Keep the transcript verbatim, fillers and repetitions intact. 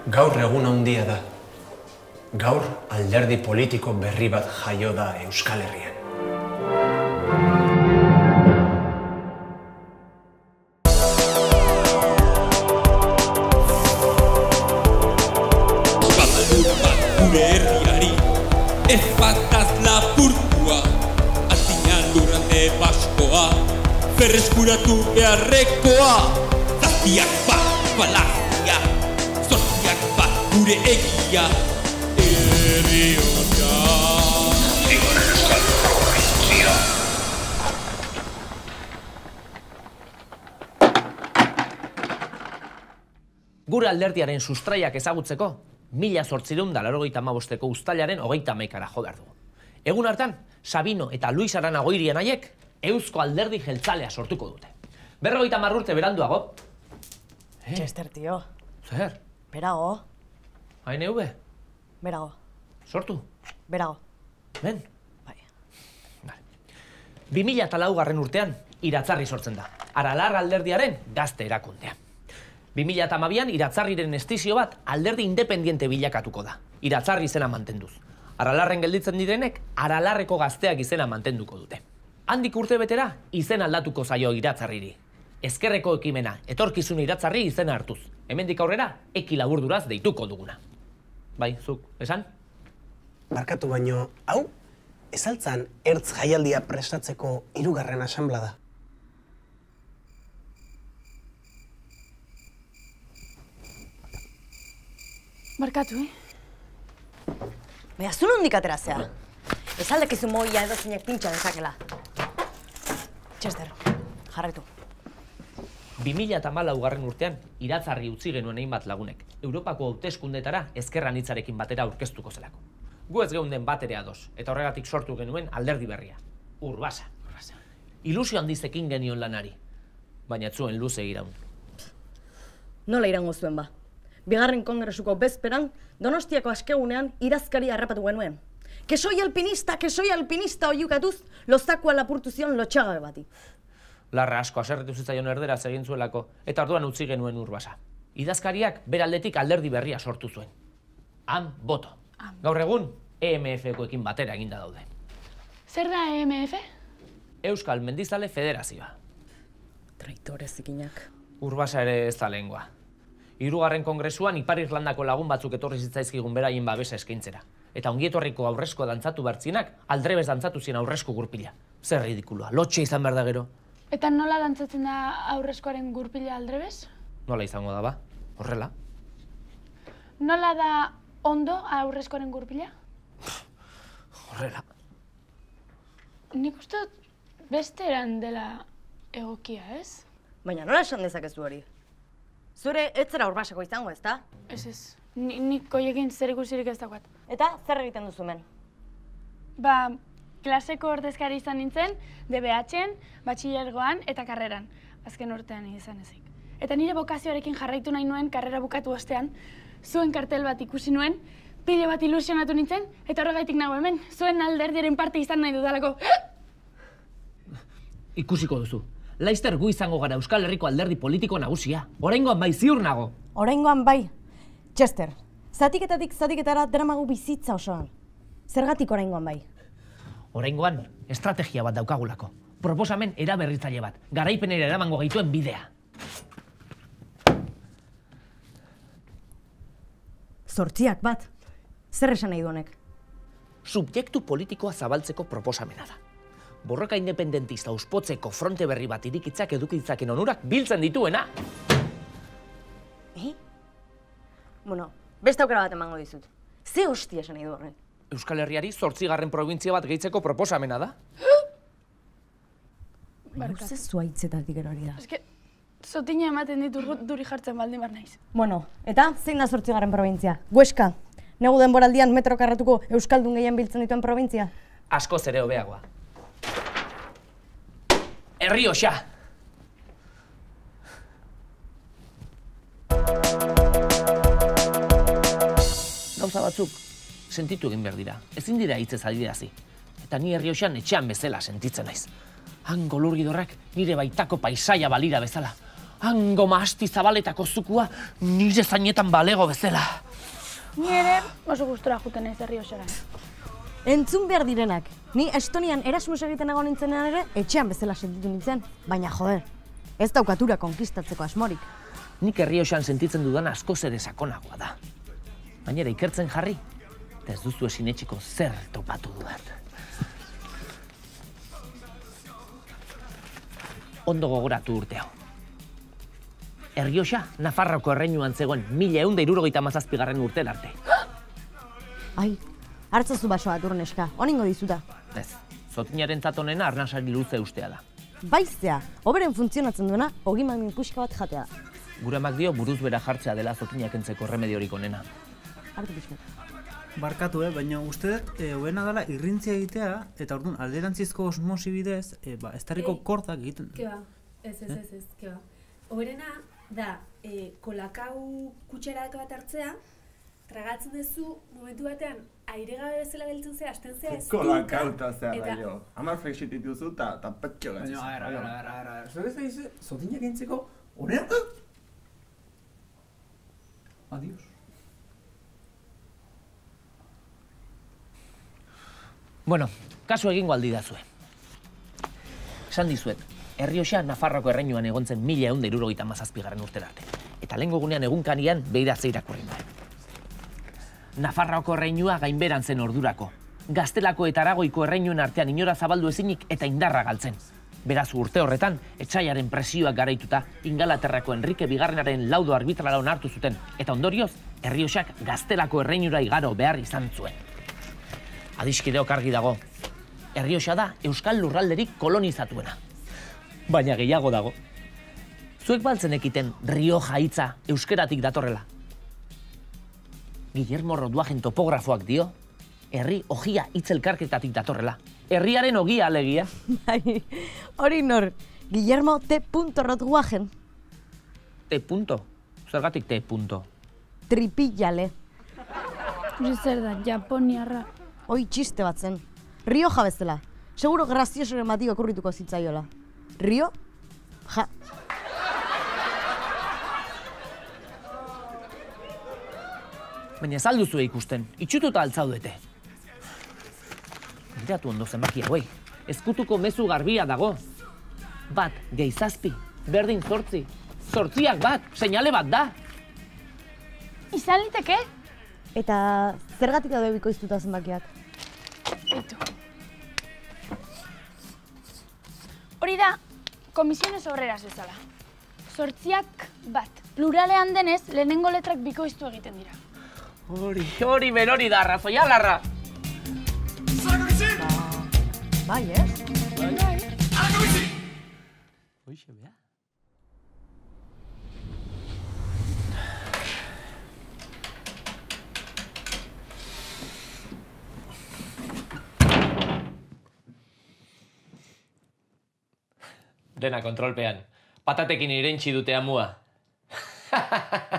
Gaur egun handia da. Gaur alderdi politiko berri bat jaio da Euskal Herrian. Gure herriari ez bataz lapurtua, atina lurralde baskoa, berreskuratu beharrekoa. Zazpiak bat balazia, zortziak bat gure egia, herriota. Zigorren euskal provintzia. Gure alderdiaren sustraiak ezagutzeko, mila zortziehun eta laurogeita hamabosteko uztailaren hogeita hamaikara jo behar dugu. Egun hartan, Sabino eta Luis Arana Goirien haiek Eusko Alderdi Jeltzalea sortuko dute. Berrogeita hamar urte beranduago. Eh? Chester, tio. Zer? Berago. Hain eube? Berago. Sortu? Berago. Ben? Bai. Bi mila eta laugarren urtean, Iratzarri sortzen da. Aralar alderdiaren gazte erakundea. bi mila eta hamabian Iratzarriren estizio bat alderdi independiente bilakatuko da. Iratzarri izena mantenduz. Aralarren gelditzen direnek, Aralarreko gazteak izena mantenduko dute. Handik urte betera, izen aldatuko zaio Iratzarriri. Ezkerreko ekimena, etorkizun Iratzarri izena hartuz. Hemendik aurrera, eki laburduraz deituko duguna. Bai, zuk, esan? Barkatu baino, hau, ez altzan ertz jaialdia prestatzeko hirugarren asanblada. Barkatu, eh? Baina, zu nondik aterazea? Ez aldekizu moia edo zeinak pintxa dezakela. Chester, jarraitu. bi mila eta hamalaugarren urtean, Iratzarri utzi genuen hainbat lagunek, Europako hauteskundetara ezkerran hitzarekin batera aurkeztuko zelako. Gu ez geunden batere ados, eta horregatik sortu genuen alderdi berria. Urbasa. Ilusio handizekin genion lanari, baina zuen luze iraun. Nola irango zuen ba? Bigarren kongresuko bezperan, Donostiako askegunean irazkari harrapatu genuen. Que soy alpinista, que soy alpinista oiukatuz, lozakua lapurtu zion lotxagabe bati. Larra asko haserretu zitzaion erderaz egin zuelako, eta orduan utzi genuen Urbasa. Idazkariak beraldetik alderdi berria sortu zuen. Han, boto. Gaur egun, E M F-koekin batera eginda daude. Zer da E M F? Euskal Mendizale Federazioa. Traitore zikinak. Urbasa ere ez da lehengoa. Hirugarren kongresuan Ipar Irlandako lagun batzuk etorri zitzaizkigun beraien babesa eskaintzera. Eta ongietorriko aurrezko dantzatu bertzinak, aldrebez dantzatu zien aurrezko gurpila. Zer ridikulua, lotxe izan behar da gero. Eta nola dantzatzen da aurrezkoaren gurpila aldrebez? Nola izango da ba, horrela. Nola da ondo aurrezkoaren gurpila? Horrela. Nik uste dut beste eran dela egokia, ez? Baina nola esan dezakezu hori? Zure ez zera Urbasako izango, ezta? Ez ez, Ni, nik koiekin zer ikusirik ez daukat. Eta zer egiten duzu men? Ba, klaseko ordezkari izan nintzen, D B H-en, batxilergoan eta karreran, azken urtean izan ezik. Eta nire bokazioarekin jarraitu nahi nuen karrera bukatu ostean, zuen kartel bat ikusi nuen, pile bat ilusionatu nintzen, eta horregaitik nago hemen, zuen alderdiaren parte izan nahi dudalako. Ikusiko duzu. Laizter gu izango gara Euskal Herriko alderdi politiko nagusia. Oraingoan bai ziur nago. Oraingoan bai. Chester, zatiketatik zatiketara dramagu bizitza osoan. Zergatik oraingoan bai? Oraingoan estrategia bat daukagulako. Proposamen eraberritzaile bat. Garaipenera eramango gaituen bidea. Zortziak bat. Zer esan nahi du honek? Subjektu politikoa zabaltzeko proposamena da. Borroka independentista uspotzeko fronte berri bat irikitzak edukitzaken onurak biltzen dituena. Eh? Bueno, beste aukera bat emango dizut. Ze hostia esan nahi du horren? Euskal Herriari zortzigarren probintzia bat gehitzeko proposamena da. Luze zuaitzetatik gero hori da. Eske, zotina ematen ditu duri jartzen baldin bar naiz. Bueno, eta zein da zortzigarren probintzia? Huesca, negu denboraldian metro karratuko Euskaldun gehien biltzen dituen probintzia? Askoz ere hobeagoa. Errioxa! Gauza batzuk sentitu egin behar dira. Ezin dira hitzez adierazzi. Eta ni Errioxan etxean bezala sentitzen naiz. Han golurgidorrak nire baitako paisaia balira bezala. Hango mahasti zabaletako zukua nire zainetan balego bezala. Ni ere oso gustora juten ez Errioxara. Entzun behar direnak. Ni Estonian Erasmus egiten egon nintzenean ere, etxean bezala sentitu nintzen. Baina joder, ez daukatura konkistatzeko asmorik. Nik Errioxan sentitzen dudan askoz ere sakonagoa da. Gainera ikertzen jarri, eta ez duzu esinetxiko zer topatu dudan. Ondo gogoratu urte hau. Errioxa, Nafarroko erreinuan zegoen mila eunda hirurogeita hamazazpigarren urte arte. Ai, hartzazu basoa turneska, honingo dizuta. Ez, zotinaren zatonena arnasari luze ustea da. Baizea, oberen funtzionatzen duena, ogimamin puxka bat jatea da. Gure amak dio buruz bera jartzea dela zotinak entzeko remediorik onena. Hartu pixka. Barkatu, eh? Baina uste dut, eh, hoena dela irrintzia egitea, eta orduan alderantzizko osmosi bidez, eh, ba, estarriko Eh, kordak egiten. Ke ba, ez, ez, ez, ez, ke ba. Hoberena da, eh, kolakau kutxerak bat hartzea, tragatzen duzu, momentu batean, aire gabe bezala geltzen zea, hasten zea ez Kolakauta zea eta- da jo. Hamar flexit dituzu eta eta petxo Baina, gatzizu. a ver, a ver, a ver, a ver, a ver. Zuek ez da dize, zotinak entzeko, honera? Adiós. Bueno, kasu egingo aldi dazue. Esan dizuet, Errioxa Nafarroko erreinuan egon zen mila eunda hirurogeita hamazazpigarren urtera arte. Eta lehengo gunean egunkarian behiratze irakurri nuen. Nafarroko erreinua gainberan zen ordurako. Gaztelako eta Aragoiko erreinuen artean inora zabaldu ezinik eta indarra galtzen. Beraz urte horretan, etsaiaren presioak garaituta, Ingalaterrako Enrique Bigarrenaren laudo arbitrala onartu zuten, eta ondorioz, Errioxak Gaztelako erreinura igaro behar izan zuen. Adiskideok argi dago, Errioxa da Euskal Lurralderik kolonizatuena. Baina gehiago dago. Zuek baltzen ekiten Rioja hitza euskeratik datorrela. Guillermo Roduagen topografoak dio, herri ogia hitzelkarketatik datorrela. Herriaren ogia alegia. Bai, hori nor, Guillermo T. Rothwagen, T. punto. Zergatik T. punto. tripillale. Hori zer da, japoniarra. Hoi txiste bat zen. Rioja bezala. Seguro graziosoren bati okurrituko zitzaiola. Rio? Ja. Baina ez alduzue ikusten, itxututa altzaudete. Miratu ondo zenbaki hauei, ezkutuko mezu garbia dago. Bat, gehi zazpi, berdin zortzi. Zortziak bat, seinale bat da. Izan liteke? Eta zergatik daude bikoiztuta zenbakiak? Eitu. Hori da, komisiones obreras bezala. Zortziak bat. Pluralean denez, lehenengo letrak bikoiztu egiten dira. Hori, hori berori da, arrazoia larra. Bai, ez? Hoixe, bea. Dena kontrolpean. Patatekin irentsi dute amua.